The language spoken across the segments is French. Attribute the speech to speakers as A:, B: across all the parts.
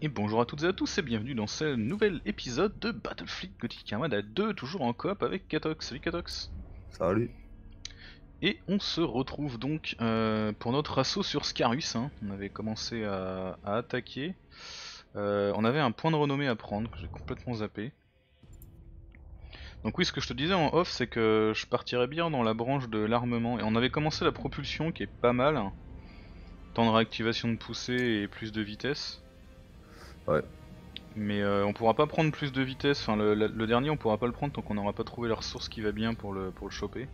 A: Et bonjour à toutes et à tous et bienvenue dans ce nouvel épisode de Battlefleet Gothic Armada 2, toujours en coop avec Katox. Salut Katox.
B: Salut.
A: Et on se retrouve donc pour notre assaut sur Scarus, hein. On avait commencé à attaquer. On avait un point de renommée à prendre que j'ai complètement zappé. Donc oui, ce que je te disais en off, c'est que je partirais bien dans la branche de l'armement. Et on avait commencé la propulsion qui est pas mal, hein. Temps de réactivation de poussée et plus de vitesse.
B: Ouais.
A: Mais on pourra pas prendre plus de vitesse, enfin le dernier on pourra pas le prendre tant qu'on n'aura pas trouvé la ressource qui va bien pour le choper.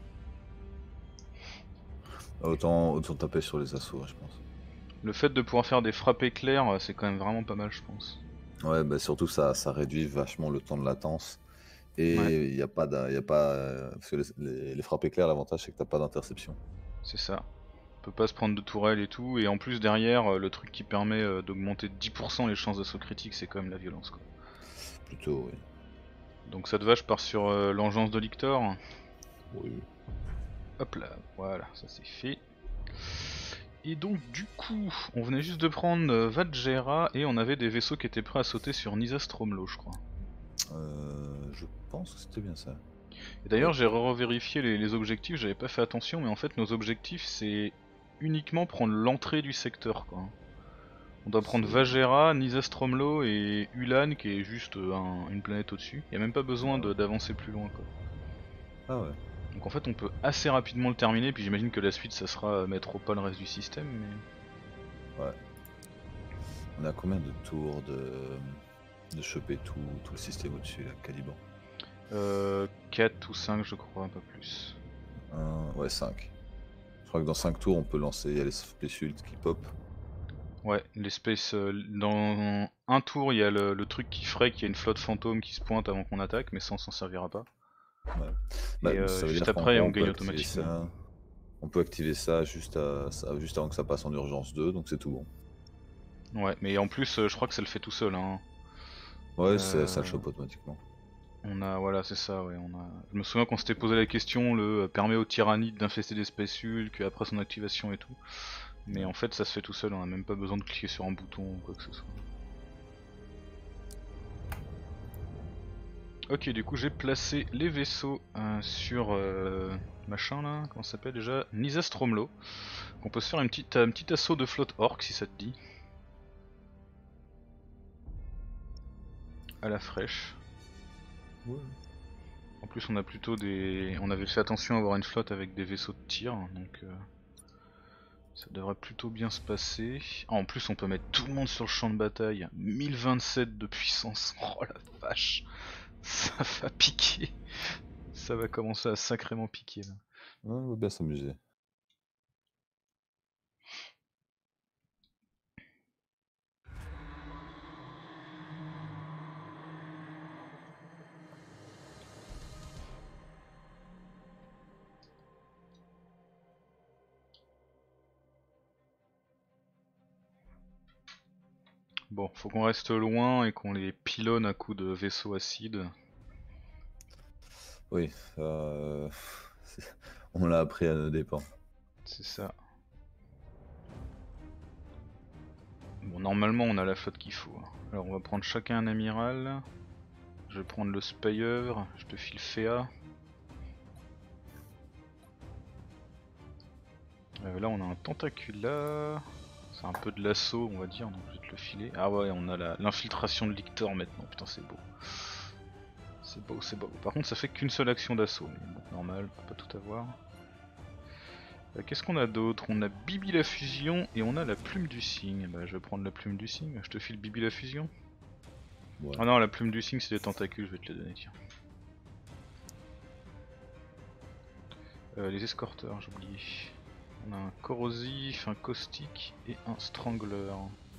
B: Autant taper sur les assauts, je pense.
A: Le fait de pouvoir faire des frappes éclairs, c'est quand même vraiment pas mal je pense.
B: Ouais, bah surtout ça réduit vachement le temps de latence.
A: Ouais,
B: Et il y a pas, parce que les frappes éclairs, l'avantage c'est que t'as pas d'interception.
A: c'est ça. On peut pas se prendre de tourelle et tout, et en plus derrière, le truc qui permet d'augmenter de 10% les chances d'assaut critique, c'est quand même la violence quoi.
B: Plutôt, oui.
A: Donc ça te va, je pars sur l'engeance de Lictor.
B: Oui.
A: Hop là, voilà, ça c'est fait. Et donc du coup, on venait juste de prendre Vadgera et on avait des vaisseaux qui étaient prêts à sauter sur Nisa Stromlo je crois.
B: Je pense que c'était bien ça.
A: Et d'ailleurs
B: Ouais.
A: j'ai revérifié les objectifs, j'avais pas fait attention, mais en fait nos objectifs c'est uniquement prendre l'entrée du secteur quoi. On doit prendre
B: C'est.
A: Vajera, Nizastromlo et Ulan qui est juste une planète au-dessus. Y a même pas besoin
B: Ah ouais.
A: d'avancer plus loin quoi.
B: Ah ouais.
A: Donc en fait on peut assez rapidement le terminer, puis j'imagine que la suite ça sera mettre au pas le reste du système, mais...
B: Ouais. On a combien de tours de choper tout le système au-dessus, là, Caliban?
A: 4 ou 5 je crois, pas plus.
B: Ouais, 5. Je crois que dans 5 tours, on peut lancer, il y a les spéciales qui pop.
A: Ouais, l'espèce... dans un tour il y a le truc qui ferait qu'il y a une flotte fantôme qui se pointe avant qu'on attaque, mais ça on s'en servira pas.
B: Ouais. Bah,
A: Et
B: ça veut
A: juste
B: dire qu'en
A: après
B: gros,
A: on
B: on peut
A: gagne
B: activer
A: automatiquement.
B: ça. On peut activer ça juste avant que ça passe en urgence 2, donc c'est tout bon.
A: Ouais, mais en plus je crois que ça le fait tout seul, hein.
B: Ouais, ça le
A: Euh,
B: chope automatiquement.
A: On a, voilà, c'est ça, ouais, on a... Je me souviens qu'on s'était posé la question, le permet aux tyrannides d'infester des spécules, qu'après son activation et tout. Mais en
B: Ouais.
A: fait ça se fait tout seul, on a même pas besoin de cliquer sur un bouton ou quoi que ce soit. Ok, du coup j'ai placé les vaisseaux sur machin là, comment ça s'appelle déjà, Nizastromlo. On peut se faire un petit assaut de flotte orc si ça te dit. À la fraîche.
B: Ouais.
A: En plus on a plutôt des... On avait fait attention à avoir une flotte avec des vaisseaux de tir, donc ça devrait plutôt bien se passer. Ah, en plus on peut mettre tout le monde sur le champ de bataille. 1027 de puissance. Oh la vache. Ça va piquer. Ça va commencer à sacrément piquer là.
B: Ouais, on va bien s'amuser.
A: Bon, faut qu'on reste loin et qu'on les pilonne à coups de vaisseaux acides.
B: Oui, euh, c'est- on l'a appris à nos dépens.
A: C'est ça. Bon, normalement on a la flotte qu'il faut. Alors on va prendre chacun un amiral. Je vais prendre le Spyeur, je te file Féa. Là on a un Tentacula. C'est un peu de l'assaut on va dire, donc je vais te le filer. Ah ouais, on a l'infiltration de Lictor maintenant, putain c'est beau. C'est beau, c'est beau. Par contre ça fait qu'une seule action d'assaut, mais bon, normal, on peut pas tout avoir. Qu'est-ce qu'on a d'autre? On a Bibi la fusion et on a la plume du cygne. Bah je vais prendre la plume du cygne, je te file Bibi la fusion.
B: Ouais.
A: Ah non, la plume du cygne c'est des tentacules, je vais te les donner, tiens. Les escorteurs, j'ai oublié. On a un corrosif, un caustique et un strangleur.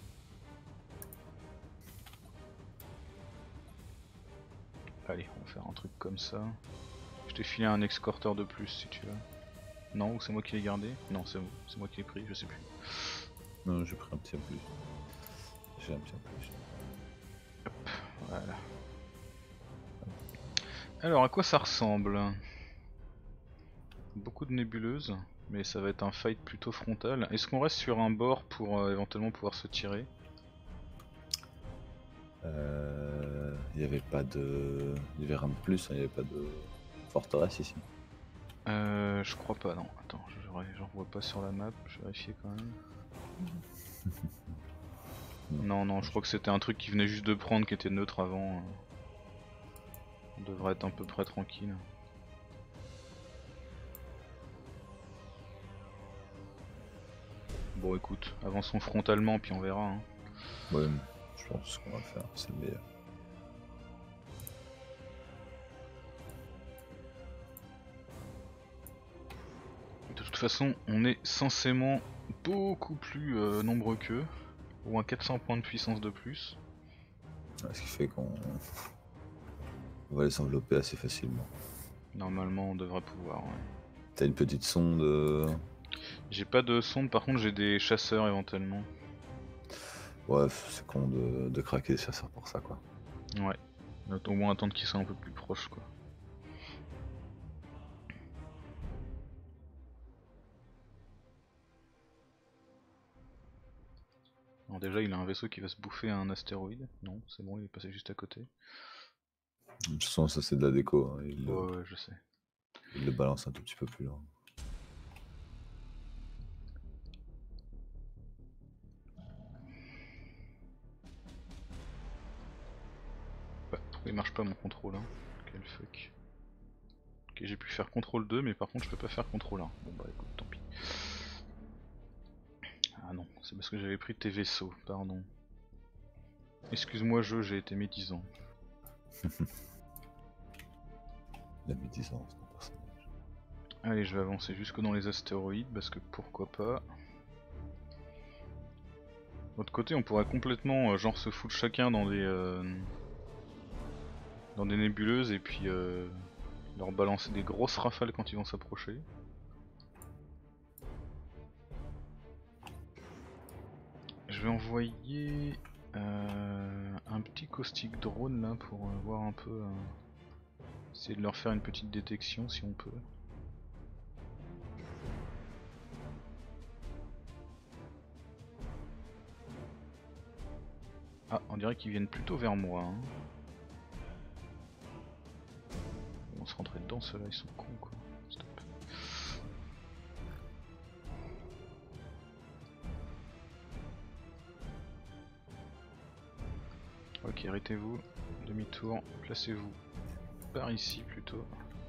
A: Allez, on va faire un truc comme ça. Je t'ai filé un escorteur de plus si tu veux. Non, ou c'est moi qui l'ai gardé? Non, c'est moi qui l'ai pris, je sais plus.
B: Non, j'ai pris un petit en plus. J'ai un petit en plus.
A: Voilà. Alors, à quoi ça ressemble? Beaucoup de nébuleuses, mais ça va être un fight plutôt frontal. Est-ce qu'on reste sur un bord pour éventuellement pouvoir se tirer?
B: Il n'y avait pas de... Il y avait rien de plus, hein, il n'y avait pas de forteresse ici.
A: Je crois pas, non. Attends, j'en vois pas sur la map, je vais vérifier quand même. Non, non, je crois que c'était un truc qui venait juste de prendre, qui était neutre avant. On devrait être à peu près tranquille. Bon écoute, avançons frontalement puis on verra. Hein.
B: Ouais, je pense qu'on va faire, c'est le meilleur.
A: De toute façon, on est censément beaucoup plus nombreux qu'eux. Au moins 400 points de puissance de plus.
B: Ouais, ce qui fait qu'on va les envelopper assez facilement.
A: Normalement on devrait pouvoir, ouais.
B: T'as une petite sonde
A: J'ai pas de sonde, par contre j'ai des chasseurs éventuellement.
B: Ouais, c'est con de craquer les chasseurs pour ça, quoi.
A: Ouais, au moins attendre qu'ils soient un peu plus proches, quoi. Alors déjà il a un vaisseau qui va se bouffer un astéroïde. Non, c'est bon, il est passé juste à côté.
B: De toute façon, ça c'est de la déco, hein.
A: Ouais, je sais.
B: Il le balance un tout petit peu plus loin.
A: Bah, pourquoi il marche pas mon contrôle, hein? Quel fuck. Ok, j'ai pu faire contrôle 2, mais par contre je peux pas faire contrôle 1. Bon bah écoute, tant pis. Ah non, c'est parce que j'avais pris tes vaisseaux, pardon. Excuse-moi jeu, j'ai été médisant.
B: La médisance d'un personnage.
A: Allez, je vais avancer jusque dans les astéroïdes, parce que pourquoi pas. De l'autre côté, on pourrait complètement genre se foutre chacun dans des nébuleuses et puis leur balancer des grosses rafales quand ils vont s'approcher. Je vais envoyer un petit caustique drone là pour voir un peu, essayer de leur faire une petite détection si on peut. Ah, on dirait qu'ils viennent plutôt vers moi. Hein. On se rentrer dedans, ceux-là ils sont cons quoi. Stop. Ok, arrêtez-vous, demi-tour, placez-vous par ici plutôt.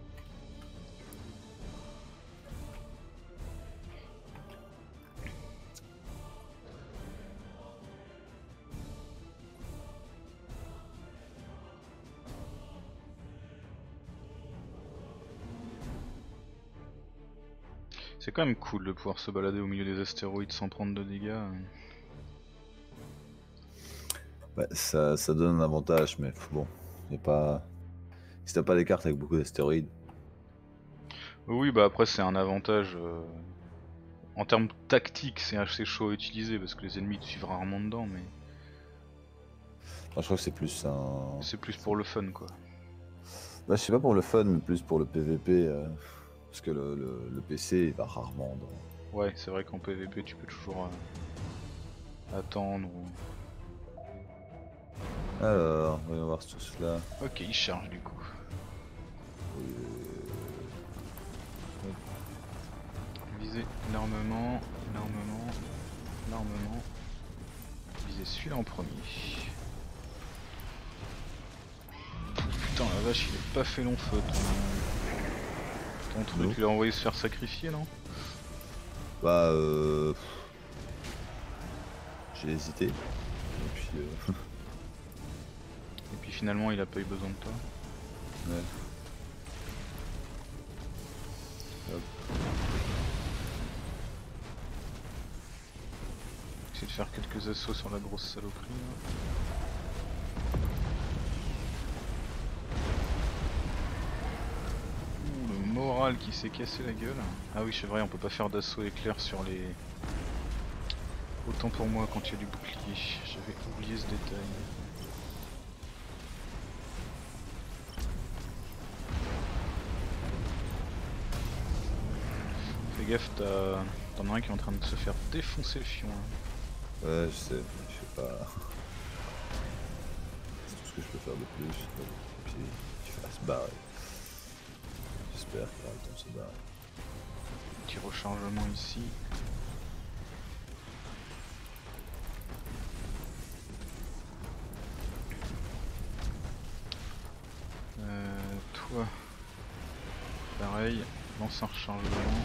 A: C'est quand même cool de pouvoir se balader au milieu des astéroïdes sans prendre de dégâts.
B: Ouais, ça donne un avantage, mais bon, y a pas... Si t'as pas des cartes avec beaucoup d'astéroïdes...
A: Oui, bah après c'est un avantage. En termes tactiques, c'est assez chaud à utiliser parce que les ennemis te suivent rarement dedans, mais
B: Enfin, je crois que c'est plus un...
A: c'est plus pour le fun quoi.
B: Bah, je sais pas pour le fun, mais plus pour le PVP, parce que le PC il va rarement dans...
A: Ouais, c'est vrai qu'en PVP tu peux toujours attendre ou...
B: Alors, voyons voir tout cela.
A: Ok, il charge du coup. Viser l'armement, l'armement. Viser celui-là en premier. Putain la vache, il est pas fait long feu ton truc, tu l'as envoyé se faire sacrifier non?
B: Bah j'ai hésité.
A: Et puis finalement il a pas eu besoin de toi.
B: Ouais. Hop.
A: Essayer de faire quelques assauts sur la grosse saloperie là. Le moral qui s'est cassé la gueule. Ah oui c'est vrai, on peut pas faire d'assaut éclair sur les... Autant pour moi quand il y a du bouclier, j'avais oublié ce détail. Fais gaffe, t'en as un qui est en train de se faire défoncer le fion. Hein.
B: Ouais je sais pas... que je peux faire de plus. Et puis il va se barrer. J'espère qu'il aura le temps de se barrer.
A: Petit rechargement ici. Toi, pareil, lance un rechargement.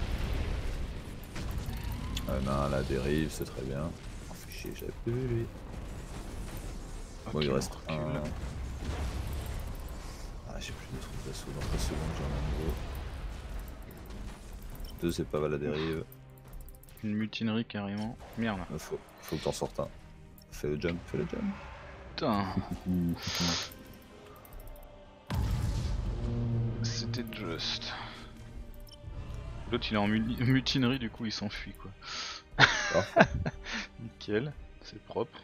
B: Non, la dérive, c'est très bien. Oh, fait chier, j'avais plus vu lui.
A: Ok,
B: Bon, il
A: on
B: reste
A: recule.
B: un. Ah, j'ai plus de trucs d'assaut dans 3 secondes, j'en ai un nouveau. 2, c'est pas mal la dérive.
A: Une mutinerie carrément. Merde.
B: Faut que t'en sortes un. Fais le jump, fais le jump.
A: Putain. C'était juste. L'autre il est en mutinerie, du coup il s'enfuit quoi. Nickel, c'est propre.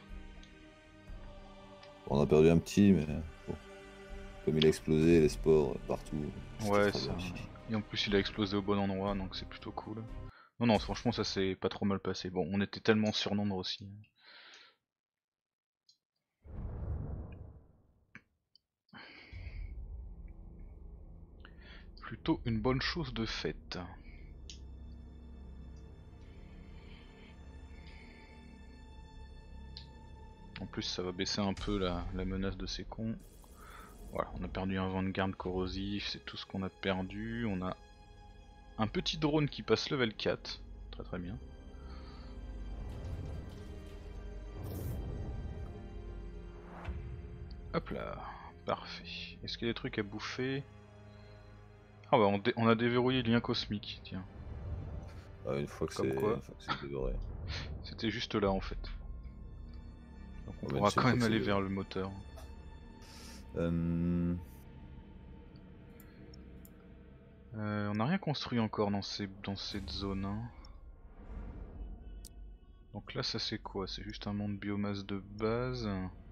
B: On a perdu un petit, mais bon. Comme il a explosé, les sports partout.
A: Ouais, ça. Et en plus il a explosé au bon endroit, donc c'est plutôt cool. Non, non, franchement ça s'est pas trop mal passé. Bon, on était tellement surnombre aussi. Plutôt une bonne chose de faite. En plus ça va baisser un peu la menace de ces cons. Voilà, on a perdu un Vanguard corrosif, c'est tout ce qu'on a perdu. On a un petit drone qui passe level 4. Très très bien. Hop là, parfait. Est-ce qu'il y a des trucs à bouffer? Ah bah on a déverrouillé le lien cosmique, tiens.
B: Une fois que
A: Comme quoi.
B: c'est dévoré.
A: C'était juste là en fait. Donc on
B: Ouais,
A: pourra quand même aller vers le moteur. On n'a rien construit encore dans cette zone. Hein. Donc là ça c'est quoi? C'est juste un monde biomasse de base.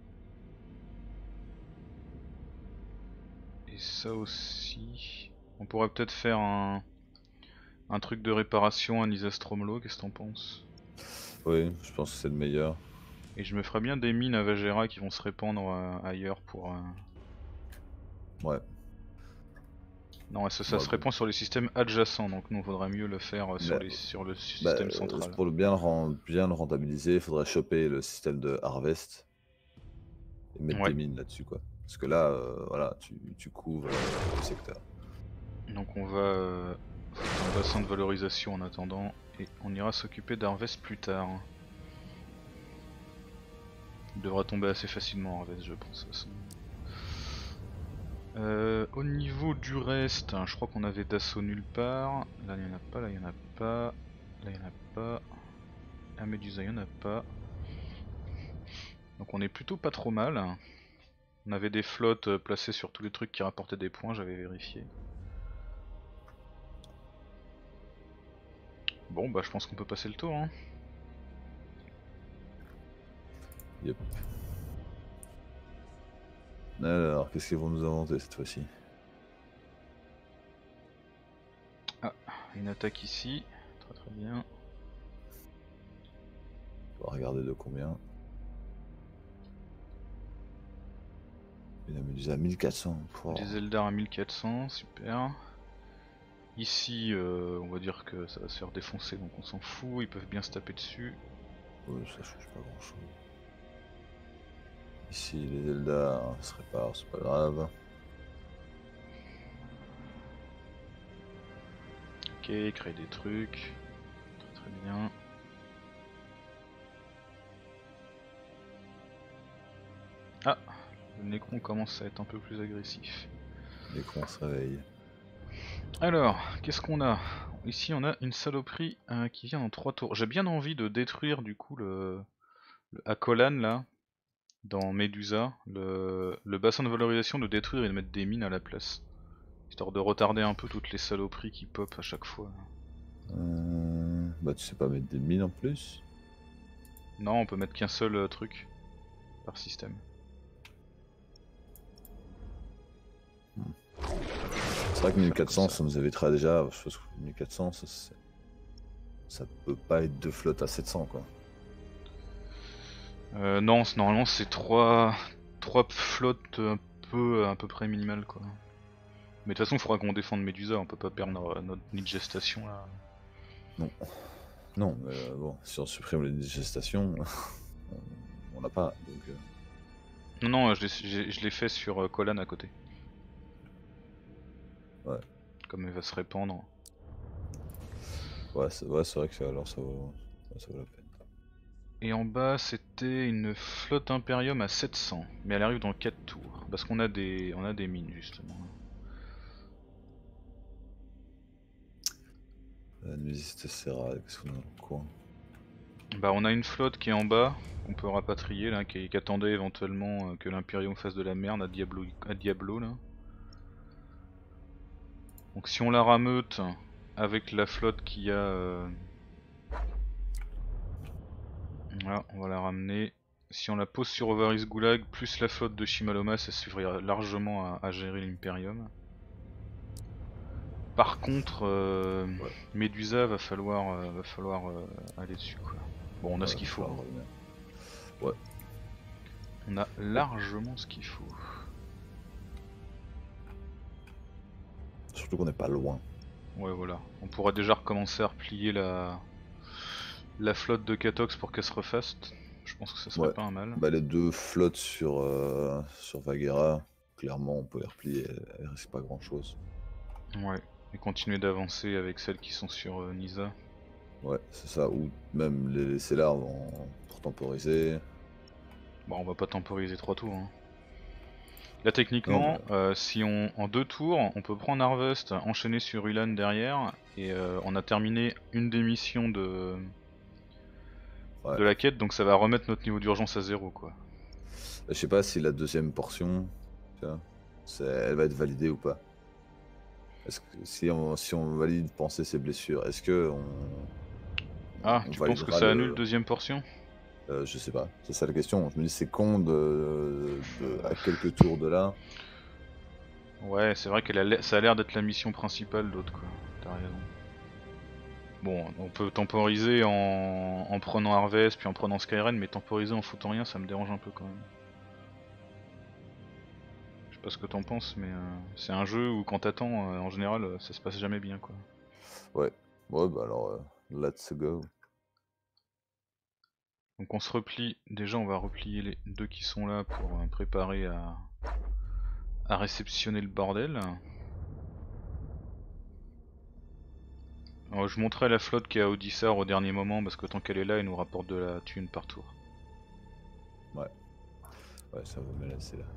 A: Et ça aussi. On pourrait peut-être faire un truc de réparation, un Isastromlo, qu'est-ce que t'en penses?
B: Oui, je pense que c'est le meilleur.
A: Et je me ferais bien des mines à Vajera qui vont se répandre ailleurs pour...
B: Ouais.
A: Non, ça se répand sur les systèmes adjacents, donc nous il vaudrait mieux le faire sur le système central.
B: Pour bien le rentabiliser, il faudrait choper le système de Harvest et mettre des mines là-dessus quoi. Parce que là, voilà, tu couvres le secteur.
A: Donc on va faire un bassin de valorisation en attendant, et on ira s'occuper d'Harvest plus tard. Il devra tomber assez facilement Harvest je pense. Au niveau du reste, je crois qu'on avait d'assaut nulle part. Là il n'y en a pas, là il n'y en a pas, là il n'y en a pas. La Médusa il n'y en a pas. Donc on est plutôt pas trop mal. On avait des flottes placées sur tous les trucs qui rapportaient des points, j'avais vérifié. Bon bah je pense qu'on peut passer le tour hein.
B: Yep. Alors, qu'est-ce qu'ils vont nous inventer cette fois-ci?
A: Ah, une attaque ici, très très bien.
B: On va regarder de combien. Une Médusa à 1400.
A: Des Eldar à 1400, super. Ici, on va dire que ça va se faire défoncer donc on s'en fout, ils peuvent bien se taper dessus.
B: Ouais, ça change pas grand chose. Ici, les Eldar se réparent, c'est pas grave.
A: Ok, créer des trucs. Très très bien. Ah, le Necron commence à être un peu plus agressif.
B: Les cons se réveillent.
A: Alors, qu'est-ce qu'on a? Ici on a une saloperie qui vient en 3 tours. J'ai bien envie de détruire du coup le Akolan là, dans Medusa, le bassin de valorisation, de détruire et de mettre des mines à la place. Histoire de retarder un peu toutes les saloperies qui pop à chaque fois.
B: Bah tu sais pas mettre des mines en plus?
A: Non, on peut mettre qu'un seul truc par système.
B: C'est vrai que 1400 ça nous évitera déjà, je pense que 1400 ça peut pas être 2 flottes à 700 quoi.
A: Non, normalement c'est 3 3 flottes à peu près minimales quoi. Mais de toute façon il faudra qu'on défende Medusa, on peut pas perdre notre nid de gestation là.
B: Non. Non, mais bon, si on supprime les gestations, on l'a pas, donc...
A: Non, je l'ai fait sur Colan à côté.
B: Ouais.
A: Comme elle va se répandre.
B: Ouais, c'est vrai que alors ça vaut la peine.
A: Et en bas c'était une flotte Imperium à 700, mais elle arrive dans 4 tours, parce qu'on a des mines justement.
B: Nuisiste Serra, qu'est-ce qu'on a dans le coin?
A: Bah on a une flotte qui est en bas, qu'on peut rapatrier là, qui attendait éventuellement que l'Imperium fasse de la merde à Diablo là. Donc si on la rameute avec la flotte qu'il y a... Voilà, on va la ramener. Si on la pose sur Ovaris Goulag, plus la flotte de Shimaloma, ça suffira largement à gérer l'Imperium. Par contre,
B: Ouais.
A: Medusa va falloir aller dessus quoi. Bon, on a ce qu'il faut.
B: Ouais.
A: On a largement ce qu'il faut.
B: Surtout qu'on n'est pas loin.
A: Ouais, voilà. On pourrait déjà recommencer à replier la flotte de Katox pour qu'elle se refasse. Je pense que ça serait pas un mal.
B: Bah, les 2 flottes sur Vaguera, clairement on peut les replier, elles risquent pas grand chose.
A: Ouais, et continuer d'avancer avec celles qui sont sur Nisa.
B: Ouais, c'est ça, ou même les laisser là pour temporiser.
A: Bon, on va pas temporiser 3 tours. Hein. Là, techniquement, si en 2 tours, on peut prendre Harvest, enchaîner sur Ulan derrière, et on a terminé une des missions de la quête, donc ça va remettre notre niveau d'urgence à 0 quoi.
B: Je sais pas si la deuxième portion, tu vois, elle va être validée ou pas. Est-ce que si on valide penser ses blessures, est-ce que
A: Ah, tu penses que ça annule deuxième portion?
B: Je sais pas, c'est ça la question. Je me dis c'est con à quelques tours de là.
A: Ouais, c'est vrai que ça a l'air d'être la mission principale d'autre quoi, t'as raison. Bon, on peut temporiser en prenant Harvest puis en prenant Skyren, mais temporiser en foutant rien ça me dérange un peu quand même. Je sais pas ce que t'en penses, mais c'est un jeu où quand t'attends, en général, ça se passe jamais bien quoi.
B: Ouais, bah alors, let's go.
A: Donc on se replie, déjà on va replier les 2 qui sont là pour préparer à réceptionner le bordel. Alors, je montrerai la flotte qui est à Odissar au dernier moment parce que tant qu'elle est là elle nous rapporte de la thune par tour.
B: Ouais, ça vaut me laisser là.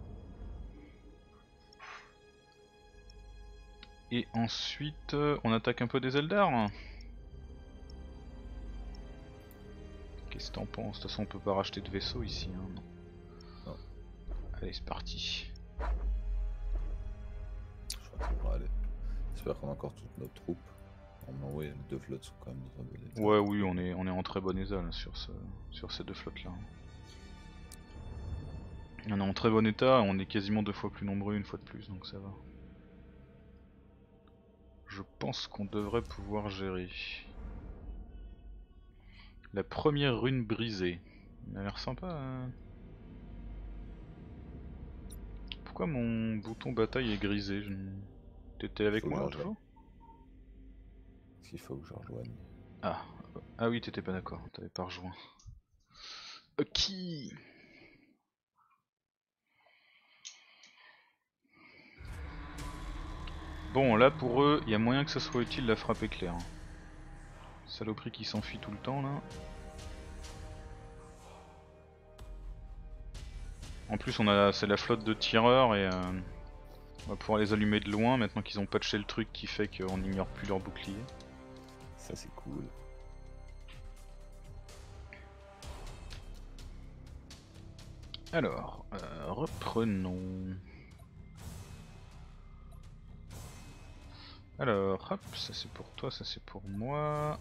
A: Et ensuite on attaque un peu des Eldar. Qu'est-ce que t'en penses? De toute façon on peut pas racheter de vaisseau ici. Hein.
B: Non.
A: Allez c'est parti.
B: Je crois que ça devrait aller. J'espère qu'on a encore toute notre troupe. Normalement oui, les 2 flottes sont quand même dans un bon état.
A: Ouais oui on est en très bon état là, sur ces 2 flottes là. On est en très bon état, on est quasiment 2 fois plus nombreux une fois de plus donc ça va. Je pense qu'on devrait pouvoir gérer. La première rune brisée. Elle a l'air sympa. Hein. Pourquoi mon bouton bataille est grisé? T'étais avec moi toujours?
B: Est-ce qu'il faut que je rejoigne?
A: Ah oui t'étais pas d'accord, t'avais pas rejoint. Ok. Bon là pour eux, il y a moyen que ça soit utile la frappe éclair. Saloperie qui s'enfuit tout le temps là. En plus c'est la flotte de tireurs et on va pouvoir les allumer de loin maintenant qu'ils ont patché le truc qui fait qu'on n'ignore plus leur bouclier.
B: Ça c'est cool.
A: Alors, reprenons. Alors, hop, ça c'est pour toi, ça c'est pour moi.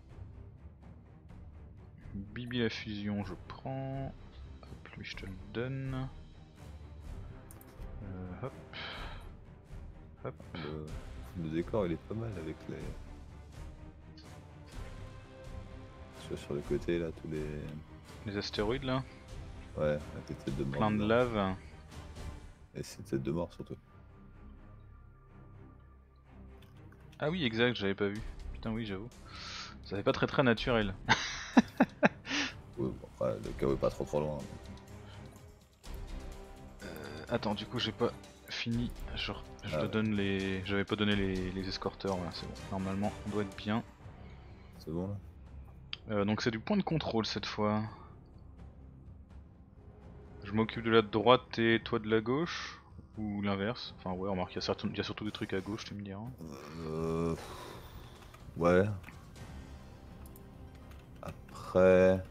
A: Bibi la fusion, je prends. Hop, lui je te le donne. Hop. Hop.
B: Le décor il est pas mal avec les... Tu vois sur le côté là, tous les...
A: Les astéroïdes là.
B: Ouais, avec les têtes de mort.
A: Plein de
B: dedans.
A: lave.
B: Et c'est têtes de mort surtout.
A: Ah oui, exact, j'avais pas vu. Putain, oui, j'avoue. Ça fait pas très naturel.
B: Ouais, bon, après, le chaos est pas trop loin.
A: Attends, du coup, j'ai pas fini. Je
B: Ah
A: te
B: ouais.
A: donne les. J'avais pas donné les escorteurs, voilà, c'est bon. Normalement, on doit être bien.
B: C'est bon là?
A: Donc, c'est du point de contrôle cette fois. Je m'occupe de la droite et toi de la gauche. Ou l'inverse. Enfin, ouais, remarque, il y a surtout des trucs à gauche, tu me diras.
B: Euh... Ouais. Après...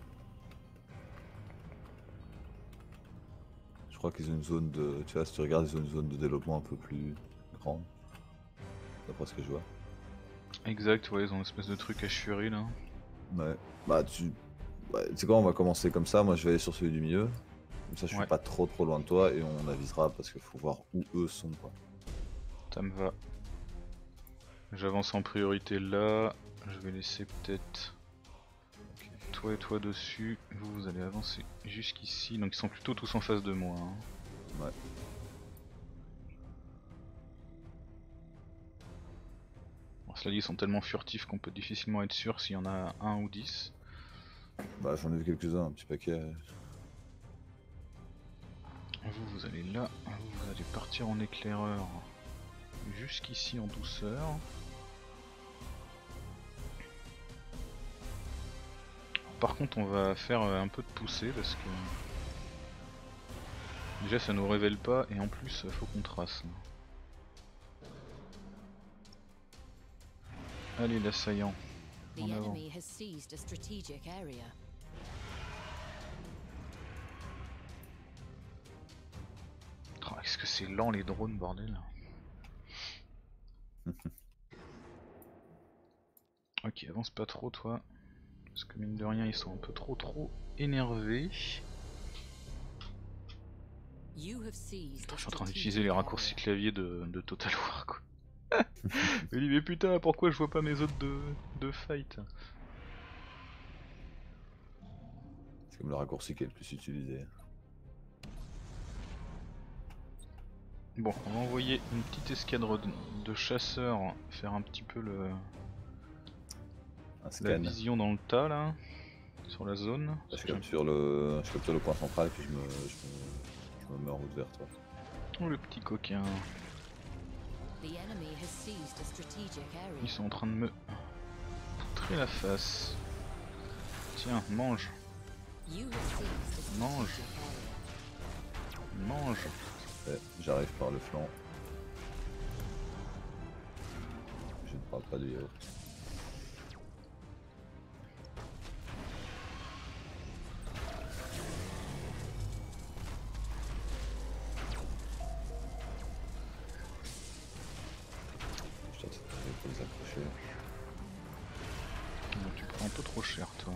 B: Je crois qu'ils ont une zone de... Tu vois, si tu regardes, ils ont une zone de développement un peu plus grande. D'après ce que je vois.
A: Exact, ouais, ils ont une espèce de truc à Shuri là.
B: Ouais. Bah tu... Ouais, tu sais quoi, on va commencer comme ça. Moi, je vais aller sur celui du milieu. Comme ça, je suis
A: Ouais,
B: pas trop loin de toi et on avisera parce qu'il faut voir où eux sont, quoi.
A: ça me va. J'avance en priorité là. Je vais laisser peut-être toi et toi dessus. Vous allez avancer jusqu'ici. Donc ils sont plutôt tous en face de moi. Hein.
B: Ouais.
A: Bon, cela dit, ils sont tellement furtifs qu'on peut difficilement être sûr s'il y en a un ou 10.
B: Bah j'en ai vu quelques-uns, un petit paquet.
A: Vous allez là. Vous allez partir en éclaireur jusqu'ici en douceur. Par contre, on va faire un peu de poussée parce que déjà ça nous révèle pas et en plus faut qu'on trace. Allez l'assaillant,
C: The
A: en avant.
C: enemy has seized a strategic area.
A: Oh, est-ce que c'est lent les drones bordel. Ok, avance pas trop toi. Parce que mine de rien ils sont un peu trop énervés.
C: You have seized
A: Attends,
C: a
A: je suis en train
C: strategic
A: d'utiliser les raccourcis
C: area.
A: clavier de Total War quoi. Il dit mais putain pourquoi je vois pas mes autres de fight.
B: C'est comme le raccourci qui est le plus utilisé.
A: Bon, on va envoyer une petite escadre de chasseurs faire un petit peu
B: Un
A: la
B: scan.
A: vision dans le tas là, sur la zone.
B: Là, je capture le point central et puis je me mets en route vers toi.
A: Oh le petit coquin,
C: The enemy has seized a strategic
A: ils
C: area.
A: sont en train de me poutrer la face. Tiens, mange,
C: You have seized a
A: mange,
C: strategic area.
A: mange.
B: Ouais, j'arrive par le flanc. Je ne parle pas du yaourt. Je tente de les accrocher.
A: Tu prends un peu trop cher toi.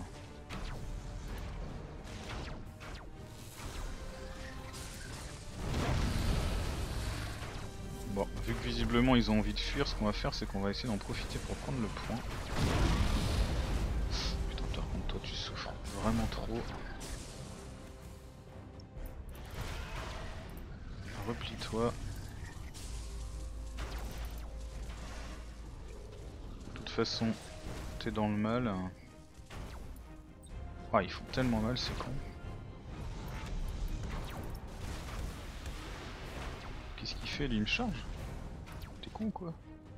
A: Bon, vu que visiblement ils ont envie de fuir, ce qu'on va faire c'est qu'on va essayer d'en profiter pour prendre le point. Putain par contre toi tu souffres vraiment trop. Replie-toi. De toute façon, t'es dans le mal. Ah, ils font tellement mal, c'est con. Qu'est-ce qu'il fait lui? Il me charge? T'es con ou quoi?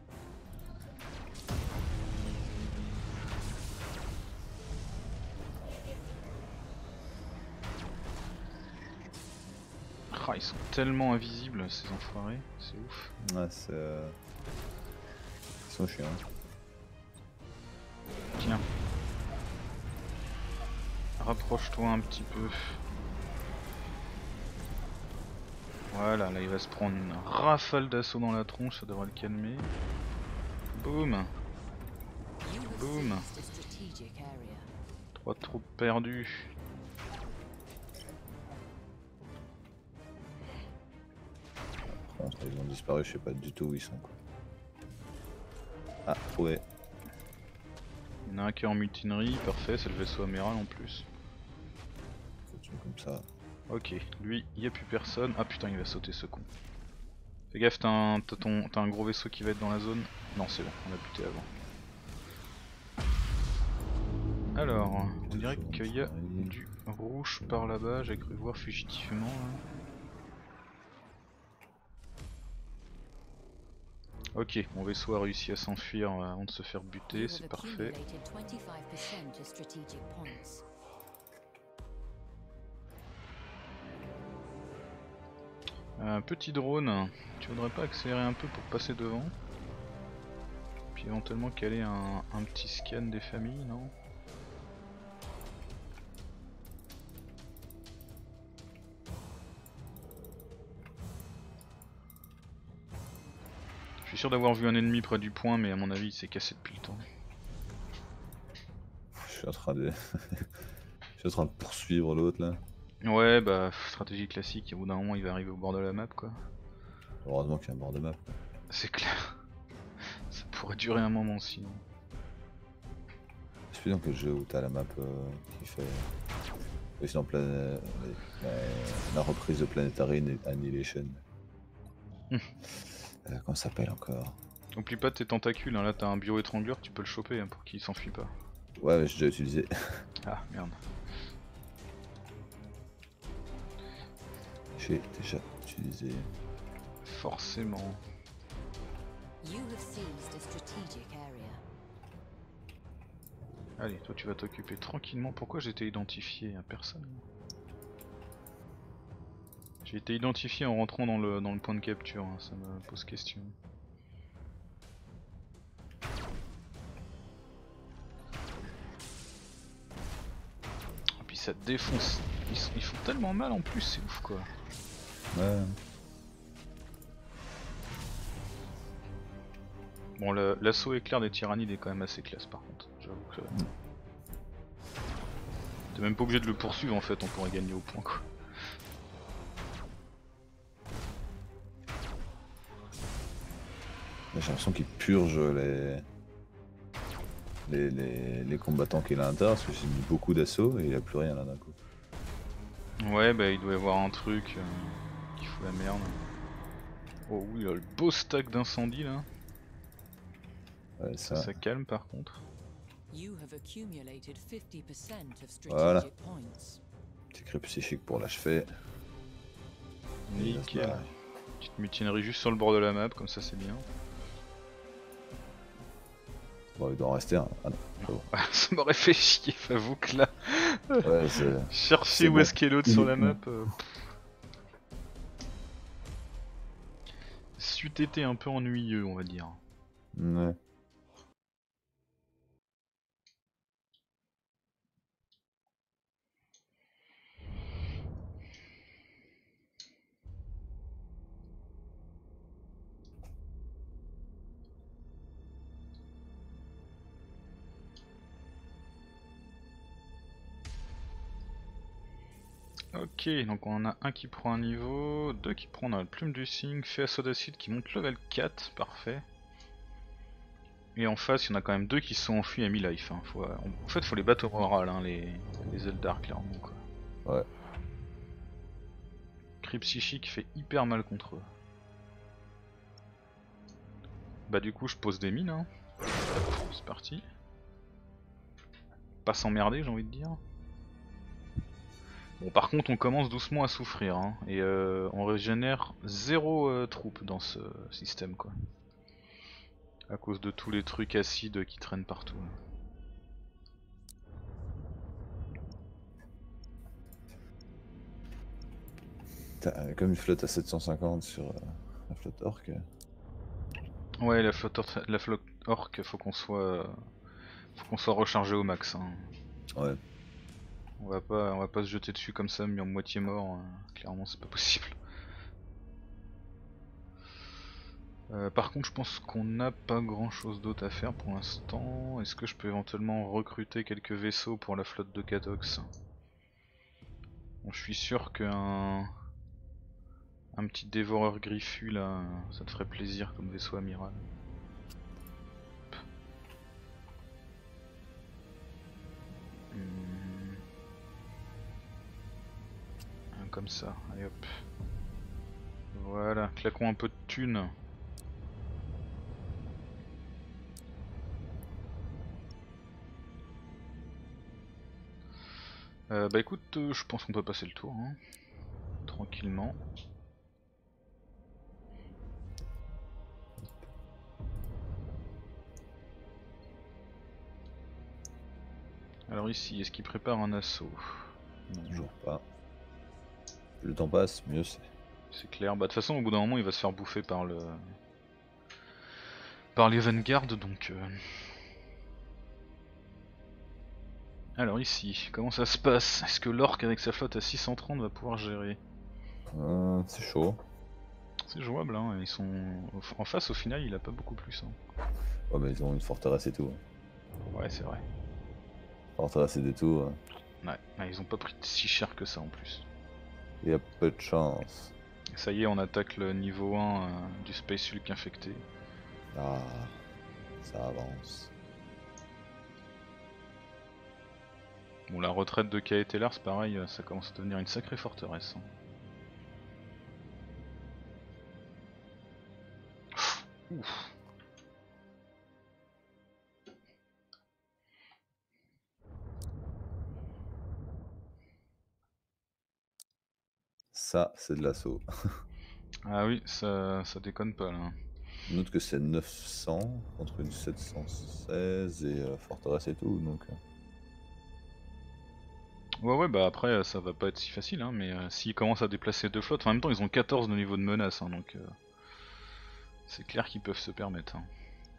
A: Ah, ils sont tellement invisibles ces enfoirés, c'est ouf.
B: Ouais, c'est. Ils sont chiants.
A: Tiens. Rapproche-toi un petit peu. Voilà, là il va se prendre une rafale d'assaut dans la tronche, ça devrait le calmer. Boum.
C: You have
A: Boum.
C: seized a strategic area.
A: 3 troupes perdues.
B: Par contre, ils ont disparu, je sais pas du tout où ils sont. Quoi. Ah, trouvé.
A: Il y en a un qui est en mutinerie, parfait, c'est le vaisseau amiral en plus.
B: Faut que tu mets comme ça.
A: Ok, lui, y a plus personne. Ah putain, il va sauter ce con. Fais gaffe, t'as un gros vaisseau qui va être dans la zone. Non, c'est bon, on l'a buté avant. Alors, on dirait qu'il y a du rouge par là-bas, j'ai cru voir fugitivement. Là. Ok, mon vaisseau a réussi à s'enfuir avant de se faire buter, c'est parfait. Petit drone, tu voudrais pas accélérer un peu pour passer devant? Puis éventuellement caler un petit scan des familles, non? Je suis sûr d'avoir vu un ennemi près du point, mais à mon avis il s'est cassé depuis le temps.
B: Je suis en train de... Je suis en train de poursuivre l'autre là.
A: Ouais, bah stratégie classique, au bout d'un moment il va arriver au bord de la map quoi.
B: Heureusement qu'il y a un bord de map.
A: C'est clair. Ça pourrait durer un moment sinon.
B: C'est plus donc le jeu où t'as la map qui fait... Oui, sinon la reprise de Planetary Annihilation. Comment ça s'appelle encore?
A: Oublie pas tes tentacules, hein. Là t'as un bio-étrangleur, tu peux le choper hein, pour qu'il s'enfuit pas.
B: Ouais, mais j'ai déjà utilisé.
A: Ah merde.
B: J'ai déjà utilisé.
A: Forcément.
C: You have seized a strategic area.
A: Allez, toi tu vas t'occuper tranquillement. Pourquoi j'ai été identifié à personne? J'ai été identifié en rentrant dans le point de capture, hein, ça me pose question. Et puis ça défonce. Ils font tellement mal en plus, c'est ouf quoi.
B: Ouais.
A: Bon, l'assaut éclair des tyrannides est quand même assez classe par contre. J'avoue que. T'es même pas obligé de le poursuivre en fait, on pourrait gagner au point quoi.
B: J'ai l'impression qu'il purge les combattants qu'il a à l'intérieur parce que j'ai mis beaucoup d'assauts et il a plus rien là d'un coup.
A: Ouais, bah il doit y avoir un truc qui fout la merde. Oh oui, il a le beau stack d'incendie là.
B: Ouais,
A: Ça calme par contre.
C: You have accumulated 50% of strategic
B: Voilà.
C: points.
B: Petit cri psychique pour l'achever.
A: Nickel. Petite mutinerie juste sur le bord de la map, comme ça c'est bien.
B: Bon, il doit en rester un. Ah non. Oh.
A: Ça m'aurait fait chier, j'avoue que là.
B: Ouais,
A: Chercher où est-ce qu'est l'autre sur la map. C'eût été un peu ennuyeux, on va dire.
B: Ouais.
A: Ok, donc on en a un qui prend un niveau, deux qui prend la plume du cygne, fait assaut d'acide qui monte level 4, parfait. Et en face, il y en a quand même deux qui se sont enfuis à mi-life. Hein. En fait, faut les battre au moral, hein, les Eldar, clairement. Quoi.
B: Ouais.
A: Cri psychique fait hyper mal contre eux. Bah, du coup, je pose des mines. Hein. C'est parti. Pas s'emmerder, j'ai envie de dire. Bon, par contre, on commence doucement à souffrir. Hein, et on régénère 0 troupes dans ce système, quoi. À cause de tous les trucs acides qui traînent partout.
B: Comme une flotte à 750 sur la flotte orc.
A: Ouais, la flotte orc, faut qu'on soit rechargé au max. Hein.
B: Ouais.
A: On va pas se jeter dessus comme ça, mais en moitié mort. Clairement, c'est pas possible. Par contre, je pense qu'on n'a pas grand chose d'autre à faire pour l'instant. Est-ce que je peux éventuellement recruter quelques vaisseaux pour la flotte de Katox? Bon, je suis sûr qu'un petit dévoreur griffu là, ça te ferait plaisir comme vaisseau amiral. comme ça. Allez hop. Voilà, claquons un peu de thunes. Bah écoute, je pense qu'on peut passer le tour, hein. Tranquillement. Alors ici, est-ce qu'il prépare un assaut? Non,
B: Toujours pas. Plus le temps passe, mieux c'est.
A: c'est clair. Bah de toute façon, au bout d'un moment, il va se faire bouffer par le... par les Vanguard, donc... Alors ici, comment ça se passe? Est-ce que l'orc avec sa flotte à 630 va pouvoir gérer?
B: C'est chaud.
A: C'est jouable, hein. Ils sont... En face, au final, il a pas beaucoup plus. Hein.
B: Ouais, mais ils ont une forteresse et tout.
A: Ouais, c'est vrai.
B: Forteresse et des tours.
A: Ouais, ils ont pas pris si cher que ça en plus.
B: Il y a peu de chance.
A: Ça y est, on attaque le niveau 1 du Space Hulk infecté.
B: Ah, ça avance.
A: Bon, la retraite de Kaetelar, c'est pareil, ça commence à devenir une sacrée forteresse. Hein. Ouf.
B: Ça, c'est de l'assaut.
A: Ah oui, ça déconne pas là.
B: Note que c'est 900 contre une 716 et forteresse et tout, donc...
A: Ouais, bah après, ça va pas être si facile, hein, mais s'ils commencent à déplacer deux flottes, en même temps, ils ont 14 de niveau de menace, hein, donc c'est clair qu'ils peuvent se permettre. Hein.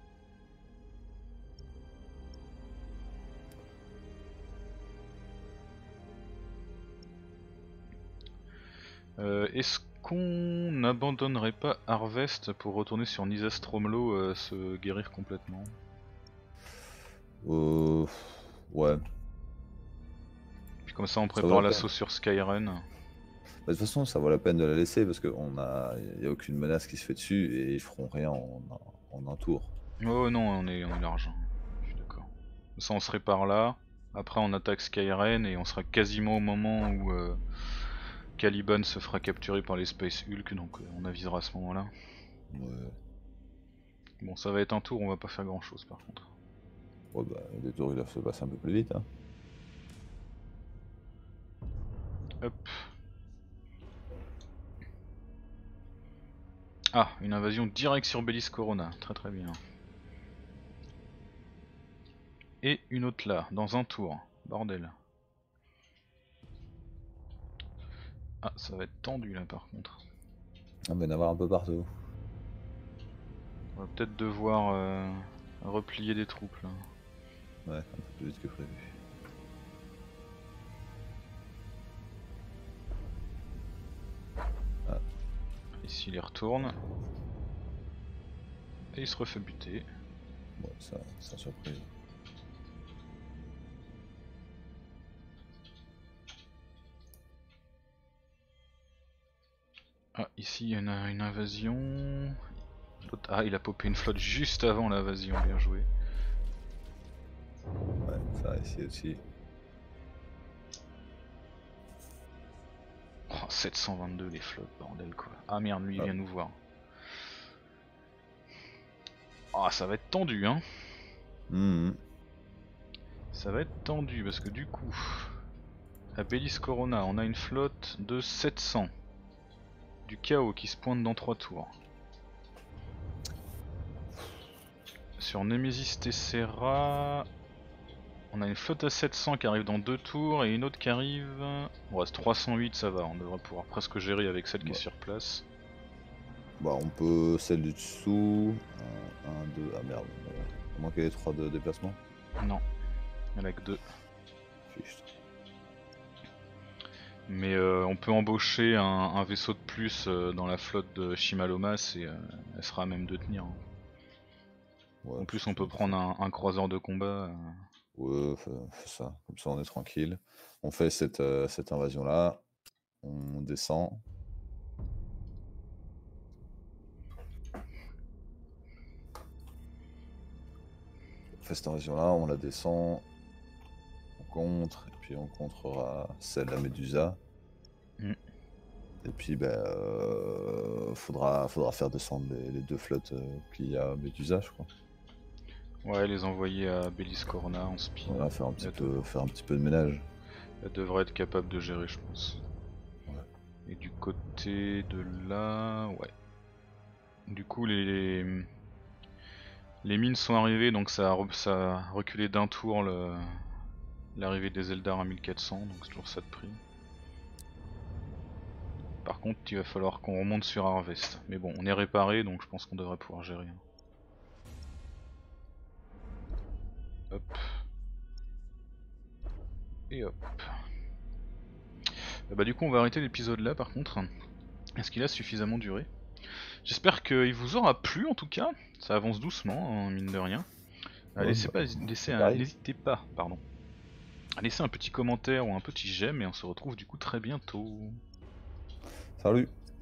A: Est-ce qu'on n'abandonnerait pas Harvest pour retourner sur Nisa Stromlo se guérir complètement?
B: Ouais.
A: Puis comme ça on
B: vaut
A: prépare
B: la
A: l'assaut
B: peine.
A: sur Skyren.
B: Bah, de toute façon, ça vaut la peine de la laisser parce qu'il n'y a aucune menace qui se fait dessus et ils feront rien en un tour.
A: Oh non, on est large. Je suis d'accord. Ça on serait par là. Après on attaque Skyren et on sera quasiment au moment où Caliban se fera capturer par les Space Hulk, donc on avisera à ce moment là.
B: Ouais.
A: Bon, ça va être un tour, on va pas faire grand chose par contre.
B: Ouais, bah, des tours, ils doivent se passer un peu plus vite. Hein.
A: Hop. Ah, une invasion directe sur Bellis Corona, très très bien. Et une autre là, dans un tour, bordel. Ah, ça va être tendu là par contre.
B: On va y en avoir un peu partout.
A: On va peut-être devoir replier des troupes là.
B: Ouais, un peu plus vite que prévu. Ah.
A: Ici il y retourne. Et il se refait buter.
B: Bon, ça, sans surprise.
A: Ah, ici il y a une invasion. Ah, il a popé une flotte juste avant l'invasion, bien joué.
B: Ouais, ça ici aussi.
A: Oh, 722 les flottes, bordel quoi. Ah merde, lui il
B: Ah.
A: vient nous voir. Ah, ça va être tendu hein. Ça va être tendu parce que du coup, à Bellis Corona, on a une flotte de 700. Du chaos qui se pointe dans 3 tours. Sur Nemesis Tessera, on a une flotte à 700 qui arrive dans 2 tours et une autre qui arrive... On reste 308, ça va, on devrait pouvoir presque gérer avec celle qui est sur place.
B: Bah, on peut celle du dessous. 1, 2, ah merde. À moins qu'il y ait 3 de déplacement.
A: Non, il y en a que 2.
B: Fiche.
A: Mais on peut embaucher un vaisseau de plus dans la flotte de Shimalomas et elle sera à même de tenir. Hein.
B: Ouais,
A: En plus on peut prendre un croiseur de combat.
B: Ouais, fais ça. Comme ça, on est tranquille. On fait cette invasion-là. On descend. On fait cette invasion-là, on la descend. On contre, et puis on contrera celle de la Médusa.
A: Mm.
B: Et puis faudra faire descendre les 2 flottes qu'il y a à Medusa, je crois.
A: Ouais, les envoyer à Bellis Corona en speed.
B: Voilà, faire un petit peu de ménage.
A: Elle devrait être capable de gérer, je pense.
B: Ouais.
A: Et du côté de là, ouais. Du coup, les mines sont arrivées, donc ça a reculé d'un tour l'arrivée des Eldar à 1400, donc c'est toujours ça de prix. Par contre, il va falloir qu'on remonte sur Harvest. Mais bon, on est réparé, donc je pense qu'on devrait pouvoir gérer. Hop. Et hop. Bah du coup, on va arrêter l'épisode là par contre. Est-ce qu'il a suffisamment duré? J'espère qu'il vous aura plu en tout cas. Ça avance doucement, hein, mine de rien.
B: Ouais,
A: N'hésitez pas, pardon, à laisser un petit commentaire ou un petit j'aime et on se retrouve du coup très bientôt.
B: Salut.